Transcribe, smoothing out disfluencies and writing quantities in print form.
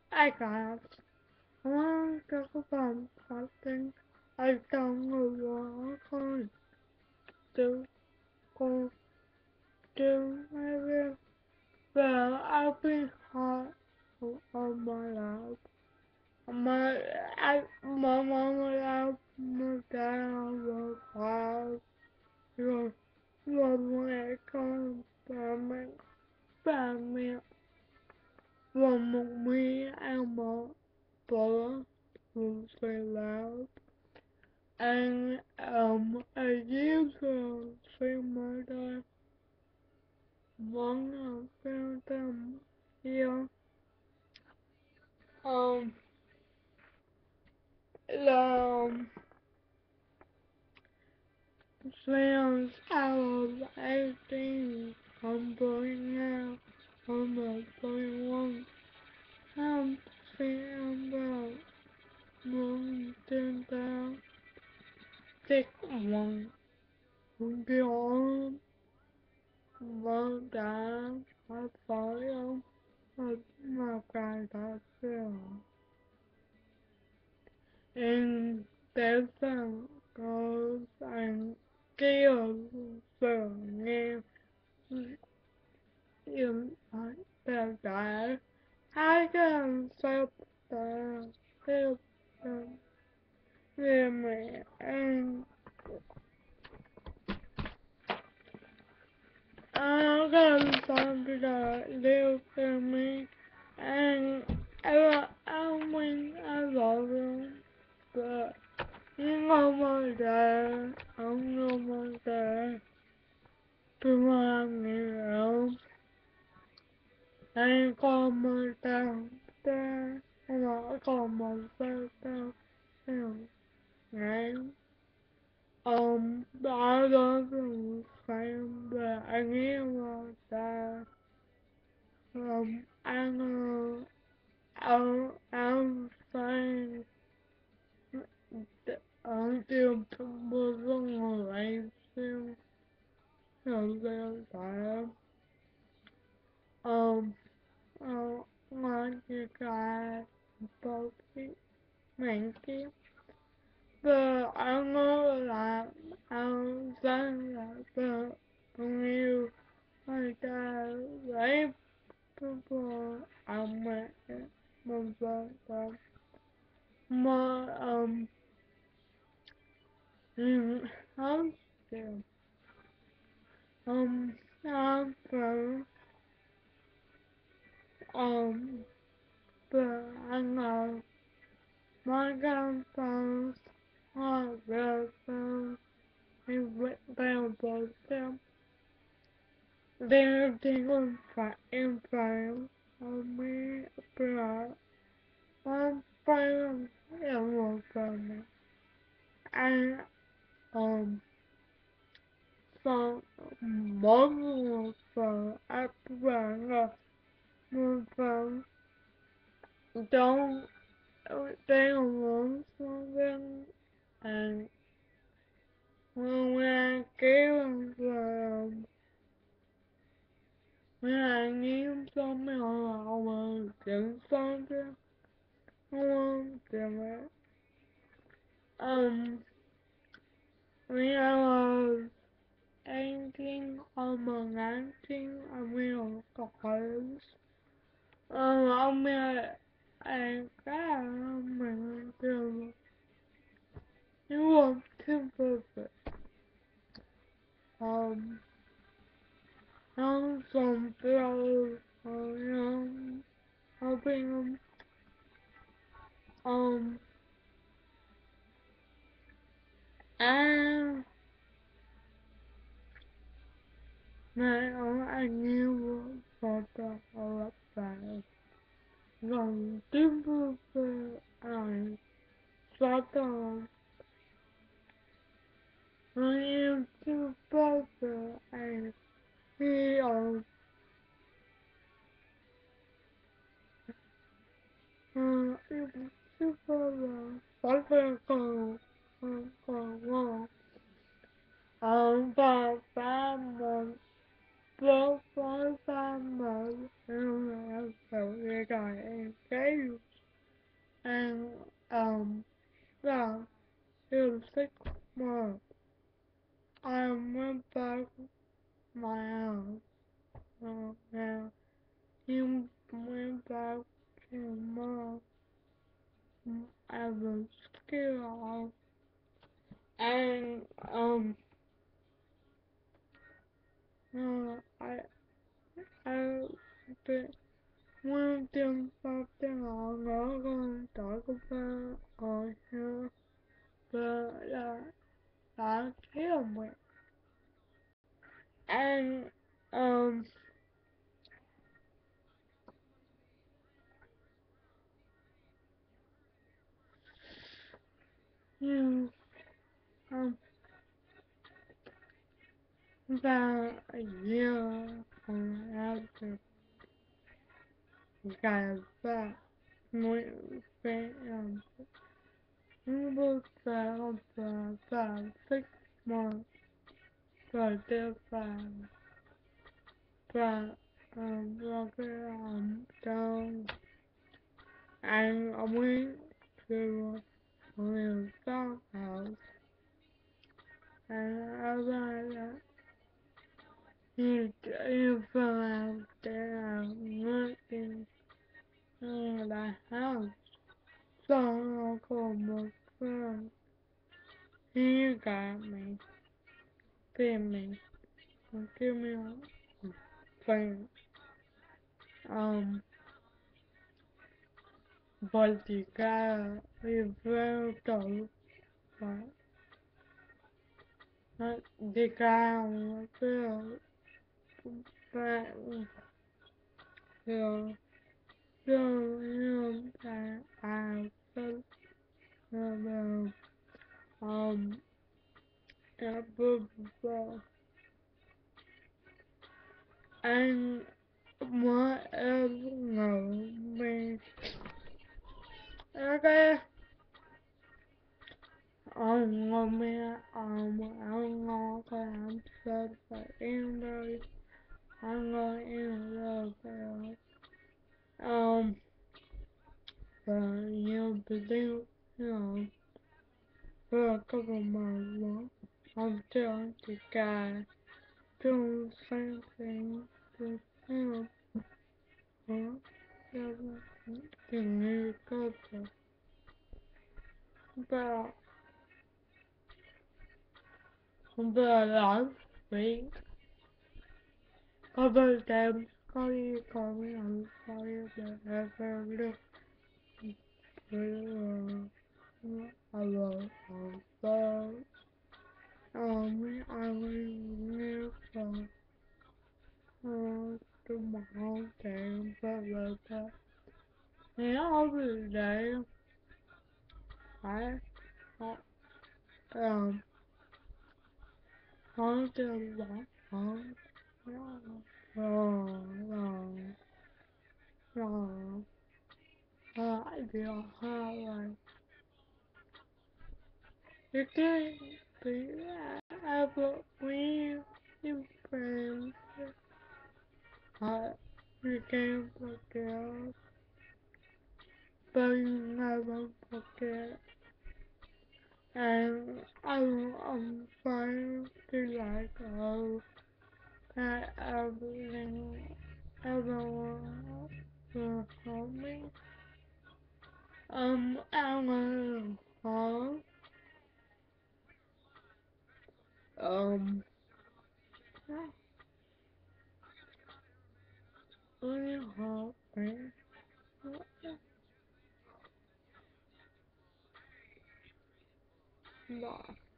I got one couple of something I don't know what to do. Go do maybe, but I've been hot on my lap. My mama lap, my dad was wild. Rồi một mẹ con bà mẹ và một mi ăn một bữa vừa phải lão and a user streamer that one of them here um the sounds out of 18 I'm going out on the 21 I'm saying about moving down take one beyond vâng đã hát phối ông mà cài đặt rồi em tế rằng có anh kia giờ nghe em nói đã hai cái sao ta theo về mẹ anh I got something that live for me, and I win I love him, but you know my dad, I know my dad, but I'm new, I call my dad, and I call myself down, and I love him, but I need my dad. I know I'm fine until một người xem rồi tại um ngoài cái bầu khí mạng kia but I know là I'm done là the yêu người ta lấy people I'm một vợ mà I'm still I'm from um but I know my grandparents are relatives who went down both them. They're dealing for influence on me, but one friend and one family. And so most of everyone one friend don't they want something and when I give them when I need something or I want to do something, I want to do it. Um, when I was 18 or 19, I went to college. I met a guy, he was too perfect. Um, I'm some fellows, helping him, um, and now I knew what the hell about gần tím perfect and shut down. I am too perfect and he is super perfect còn ngon. Và ba mình bố với ba mình em là sự nghe rồi em games and yeah, it was 6 months. I went back my house. Now he went back to mom. I was scared and I but one thing something I'm not gonna talk about on here, but I killed me. And um you um about a year after we got back we we was for about 6 months for this but okay down and I went to a little house and I was like you fell out there looking in the house. So I called my friend. He got me, feed me, and give me a thing. Um, but the guy is very tough. But the guy on the field, but he'll show him that I felt about a football. And what else know me? Okay. Me, I don't know, cause I'm sad for anybody. I'm going in love, um, but you believe, for a couple months, I'm telling the guy, doing the same thing with him, the new couple. But, last week, couple times, call me, I'm sorry, but I found it. I love so I live to my hometown, but and every day I um I still walk home. No, no, I feel hard. You can't be ever with your friends. You can't forget, but you never forget. And I'm trying to like that everyone will help me. I'm gonna call, um, will you help me? No.